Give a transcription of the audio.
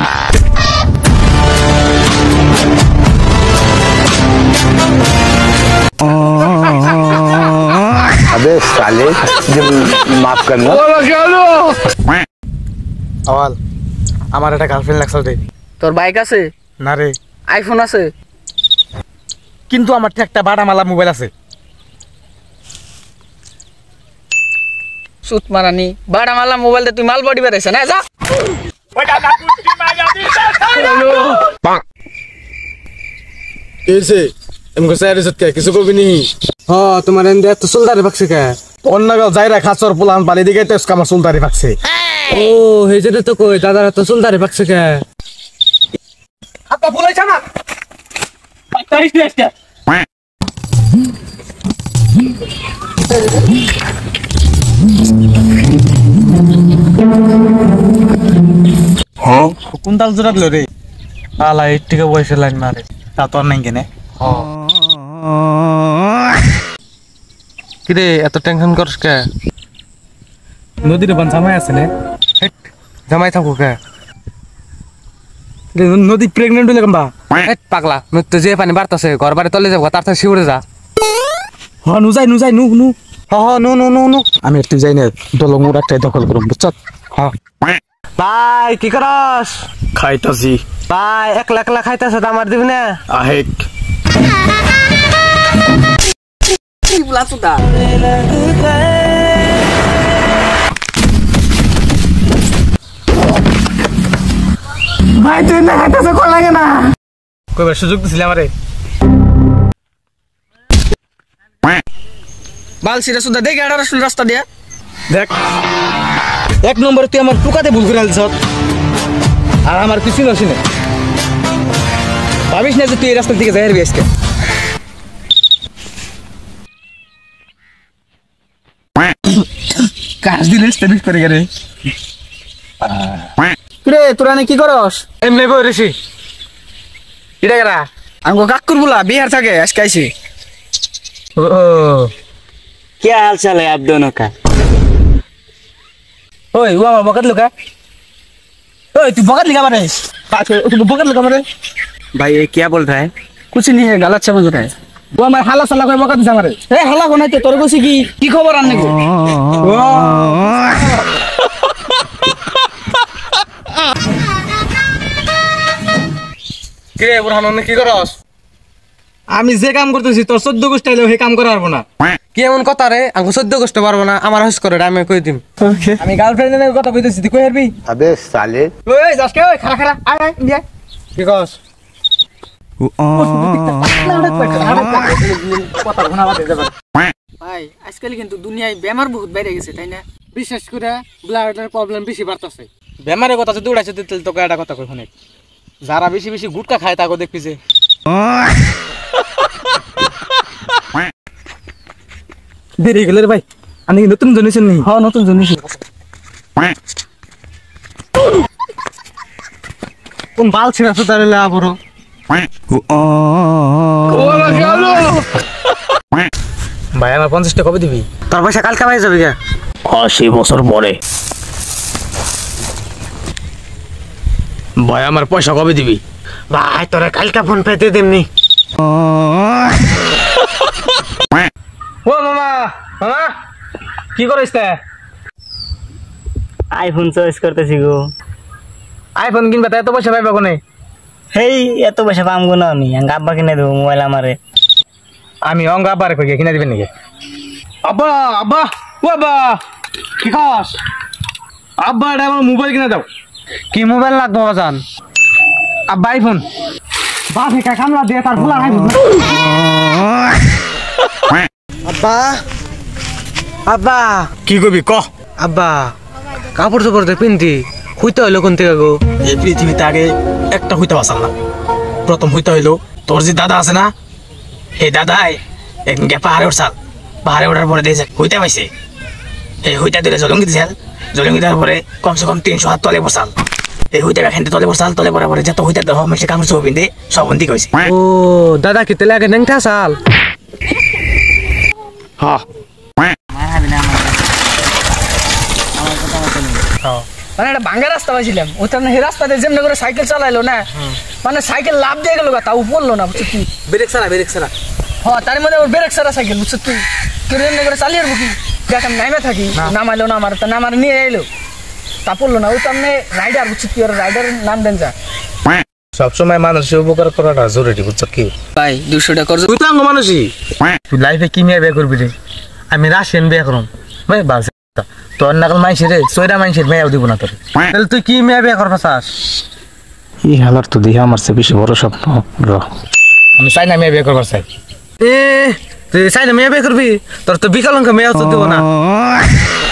अबे साले माफ करना আওয়াল আমার একটা গার্লফ্রেন্ড লাগছে রে তোর বাইক আছে না রে আইফোন আছে কিন্তু আমার একটা বাটামালা মোবাইল আছে সুত মারানি বাড়ামালা মোবাইল দে তুই মাল বডি বেরাইছ না যা এসে এমকো সাইরে সত্যি কিছু কবি নি হ্যাঁ তোমার এন্ডে তো সুলদারে বাকছে কে অন্য গাল যাইরা খাচর পোলান পালি দিকে তো আমার সুলদারি বাকছে ও হেজেতে তো কই দাদারা তো সুলদারে বাকছে কে আপা বলাইছ না তাইস দিছটা হ্যাঁ কোন তাল জোড়া দিল রে আলা এইটিকে বয়সে লাইন মারে তা তো নাই কেনে কিরে এত টেনশন করছ কে নদীর বান জামাই আছে না জামাই থাকো কে নদী প্রেগনেন্ট হইলে কেমবা পাগলা নদীতে যে পানি বাড়তাছে ঘর বাড়ি তলে যাবো তার থেকে শিউরে যা হ্যাঁ নু যাই নু নো আমি একটু যাই না দলং একটা দখল করুম বুঝছ হ্যাঁ ভাই কি করস খাইতাছি ভাই একলা একলা খাইতেছ আমার দিবি না আহেক কি বলাছো দা ভাই তুই না খাইতাছ কোন লাগে না কইবার সুযোগ দিছিলি আমারে বাল সিরা সুদা দেখ এডা রাস্তা দিয়া দেখ এক নম্বর তুই আমার টুকাতে ভুল করে আলছ আর আমার কিছু নসি না ভাবিস না যে তুই এই রাস্তার দিকে যাই আরবি আজকে কাজ দিলে স্টেবিস করে গেরে রে তোরা নে কি করস এমনি বই রেছি এটা গেরা আমগো কাকুর বুলা বিহার থাকে আজকে আইছি ও क्या हाल चाल है आप दोनों का? ओए वो हमारा बकत लुका ओए तू बकत लिखा मारे तू बकत लिखा मारे भाई ये क्या बोल रहा है? कुछ नहीं है गलत समझ रहा है वो हमारे हाला साला कोई बकत दिखा मारे ए हल्ला कोना ते তোর কইছি কি খবর আননে গো কে বুরহান কি করস আমি যে কাম করতেছি তোর 14 গোষ্ঠ আইলো হে কাম করা পারবো না কি এমন কথা রে আমি 14 গোষ্ঠ পারবো না আমার হস করে আমি কই দিম আমি গার্লফ্রেন্ডের কথা কইতেছি তুই কই হারবি अबे साले ওই যাসকে ওই খারা খারা আয় ইন্ডিয়া কি কস ভাই আজকাল কিন্তু দুনিয়ায় বেমার বহুত বাইরে গেছে তাই না বিশেষ করে ব্লাডের প্রবলেম বেশি বাড়তাছে বেমারের কথা যদি উড়াইছে দিতে তোকে একটা কথা কই ফোনে যারা বেশি বেশি গুটকা খায় তাকে দেখবি যে দেরি গেলে রে ভাই আমি কি নতুন জেনেছেন নি হ্যাঁ নতুন জেনেছি কোন বাল ছিনা সুতারে লা বড় ভাই আমার 50 টাকা কবে দিবি তোর পয়সা কালকে পাই যাবি কে 80 বছর পরে ভাই আমার পয়সা কবে দিবি ভাই তোরা কালকে ফোন পেতে দেমনি ও মামা মামা কি করিস তে আইফোন চয়েস করতেছি গো আইফোন কিনবা তাই এত পয়সা পাইবা কোনে হেই এত পয়সা পামগো না আমি আব্বা কিনে দেবো মোবাইল আমারে আমি অঙ্গ আব্বার কই কিনে দিবেন নাকি আব্বা আব্বা ও আব্বা কি খাস আব্বা এটা আমার মোবাইল কিনে দাও কি মোবাইল লাগবো বাজান আব্বা আইফোন বাপে কা কামলা দিয়ে তার ফুলা আইফোন আব্বা আব্বা কি কবি ক আব্বা কাপড় চোপড় দে পিনতি হইতে হইলো কোন থেকে গো এই পৃথিবীতে আগে একটা হইতে পারছাল না প্রথম হইতে হইলো তোর যে দাদা আছে না এই দাদাই একদিনকে পাহাড়ে উঠছাল পাহাড়ে ওঠার পরে দিয়ে হইতে পাইছে এই হইতা দিলে জলঙ্গি দিয়েছিল জলঙ্গি দেওয়ার পরে কমসে কম 300 হাত তলে বসাল এই হইতা খেতে তলে বসাল তলে পরে পরে যত হইতা দেওয়া মেসে কামড় চোখ পিনতে সব বন্দি কইছে ও দাদা কি তেলে আগে নেংটা সাল হ্যাঁ মানে একটা ভাঙ্গা রাস্তা পাইছিলাম ওখানে সেই রাস্তাতে যেমনি করে সাইকেল চালাইলো না মানে সাইকেল লাভ দিয়ে গেল তাও পড়লো না বুঝছো তুই ব্রেক ছাড়া হ্যাঁ তার মধ্যে ওর ব্রেক সারা সাইকেল বুঝছো তুই তুই যেমনি করে চালিয়ে আসবো কি দেখ আমি নামে থাকি নামাইলো না আমার তা নামার নিয়ে এলো তা পড়লো না ওই তো আমি রাইডার বুঝছো তুই ওর রাইডারের নাম দেন যা সবসময় মানুষের উপকার করাটা জরুরি বুঝছো কি ভাই 200 টাকা খরচ তুই তো আঙ্গ মানুষই তুই লাইফে কি মেয়ে বিয়ে করবি রে আমি রাশিয়ান বিয়ে করুম ভাই বাস তোর নাকাল মাইছে রে সয়রা মাইছের মেয়েও দিব না তোর তাহলে তুই কি মেয়ে বিয়ে করবা চাস এই হালার তো দেখে আমার চেয়ে বেশি বড় স্বপ্ন আমি চাই না মেয়ে বিয়ে করবার চাই তুই চাই না মেয়ে বিয়ে করবি তোর তো বিকলাঙ্গ মেয়েও তো দিব না